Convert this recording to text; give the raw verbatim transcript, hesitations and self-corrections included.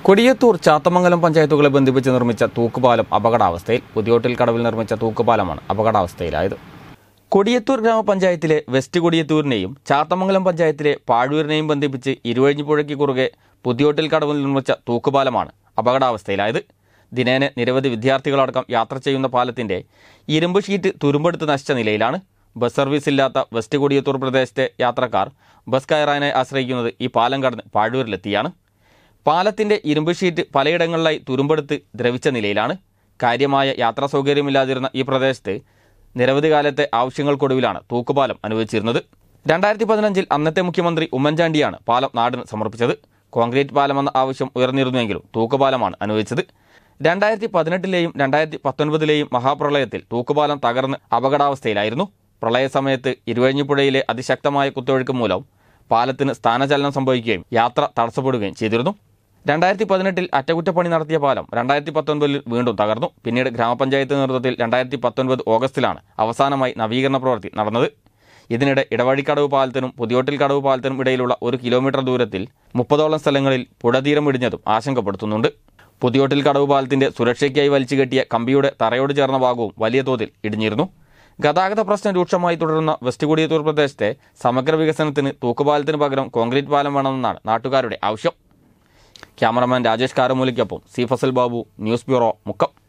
കൊടിയത്തൂർ ചാത്തമംഗലം പഞ്ചായത്തുകളെ ബന്ധിപ്പിച്ച് നിർമ്മിച്ച തൂക്കുപാലം അപകടാവസ്ഥയിൽ. പുതിയോട്ടിൽ കടവിൽ നിർമ്മിച്ച തൂക്കുപാലമാണ് അപകടാവസ്ഥയിലായത്. കൊടിയത്തൂർ ഗ്രാമപഞ്ചായത്തിലെ വെസ്റ്റ് കൊടിയത്തൂരിനെയും ചാത്തമംഗലം പഞ്ചായത്തിലെ പാഴൂരിനെയും ബന്ധിപ്പിച്ച് ഇരുവഴിഞ്ഞിപ്പുഴയ്ക്ക് കുറുകെ പുതിയോട്ടിൽ കടവിൽ നിർമ്മിച്ച തൂക്കുപാലമാണ് അപകടാവസ്ഥയിലായത്. ദിനേന നിരവധി വിദ്യാർത്ഥികളടക്കം യാത്ര ചെയ്യുന്ന പാലത്തിന്റെ ഇരുമ്പ് ഷീറ്റ് തുരുമ്പെടുത്ത് നശിച്ച നിലയിലാണ്. ബസ് സർവീസില്ലാത്ത വെസ്റ്റ് കൊടിയത്തൂർ പ്രദേശത്തെ യാത്രക്കാർ ബസ് കയറാനായി ആശ്രയിക്കുന്നത് ഈ പാലം കടന്ന് പാഴൂരിലെത്തിയാണ്. പാലത്തിന്റെ ഇരുമ്പ് ഷീറ്റ് പലയിടങ്ങളിലായി തുരുമ്പെടുത്ത് ദ്രവിച്ച നിലയിലാണ്. കാര്യമായ യാത്രാ സൗകര്യമില്ലാതിരുന്ന ഈ പ്രദേശത്ത് നിരവധി കാലത്തെ ആവശ്യങ്ങൾക്കൊടുവിലാണ് തൂക്കുപാലം അനുവദിച്ചിരുന്നത്. രണ്ടായിരത്തി പതിനഞ്ചിൽ അന്നത്തെ മുഖ്യമന്ത്രി ഉമ്മൻചാണ്ടിയാണ് പാലം നാടിന് സമർപ്പിച്ചത്. കോൺക്രീറ്റ് പാലമെന്ന ആവശ്യം ഉയർന്നിരുന്നുവെങ്കിലും തൂക്കുപാലമാണ് അനുവദിച്ചത്. രണ്ടായിരത്തി പതിനെട്ടിലെയും രണ്ടായിരത്തി പത്തൊൻപതിലെയും മഹാപ്രളയത്തിൽ തൂക്കുപാലം തകർന്ന് അപകടാവസ്ഥയിലായിരുന്നു. പ്രളയസമയത്ത് ഇരുവഴിഞ്ഞിപ്പുഴയിലെ അതിശക്തമായ കുത്തൊഴുക്ക് മൂലം പാലത്തിന് സ്ഥാനചലനം സംഭവിക്കുകയും യാത്ര തടസ്സപ്പെടുകയും ചെയ്തിരുന്നു. രണ്ടായിരത്തി പതിനെട്ടിൽ അറ്റകുറ്റപ്പണി നടത്തിയ പാലം രണ്ടായിരത്തി പത്തൊൻപതിൽ വീണ്ടും തകർന്നു. പിന്നീട് ഗ്രാമപഞ്ചായത്ത് നേതൃത്വത്തിൽ രണ്ടായിരത്തി പത്തൊൻപത് ഓഗസ്റ്റിലാണ് അവസാനമായി നവീകരണ പ്രവൃത്തി നടന്നത്. ഇതിനിടെ ഇടവഴിക്കടവ് പാലത്തിനും പുതിയോട്ടിൽ കടവ് പാലത്തിനും ഇടയിലുള്ള ഒരു കിലോമീറ്റർ ദൂരത്തിൽ മുപ്പതോളം സ്ഥലങ്ങളിൽ പുഴതീരം ഇടിഞ്ഞതും ആശങ്കപ്പെടുത്തുന്നുണ്ട്. പുതിയോട്ടിൽ കടവ് പാലത്തിന്റെ സുരക്ഷയ്ക്കായി വലിച്ചു കെട്ടിയ കമ്പിയുടെ തറയോട് ചേർന്ന ഭാഗവും വലിയ തോതിൽ ഇടിഞ്ഞിരുന്നു. ഗതാഗത പ്രശ്നം രൂക്ഷമായി തുടരുന്ന വെസ്റ്റ് കൊടിയത്തൂർ പ്രദേശത്തെ സമഗ്ര വികസനത്തിന് തൂക്കുപാലത്തിന് പകരം കോൺക്രീറ്റ് പാലം വേണമെന്നാണ് നാട്ടുകാരുടെ ആവശ്യം. ക്യാമറമാൻ രാജേഷ് കാരമൂലിക്കൊപ്പം C Fasal Babu, news bureau, Mukkam.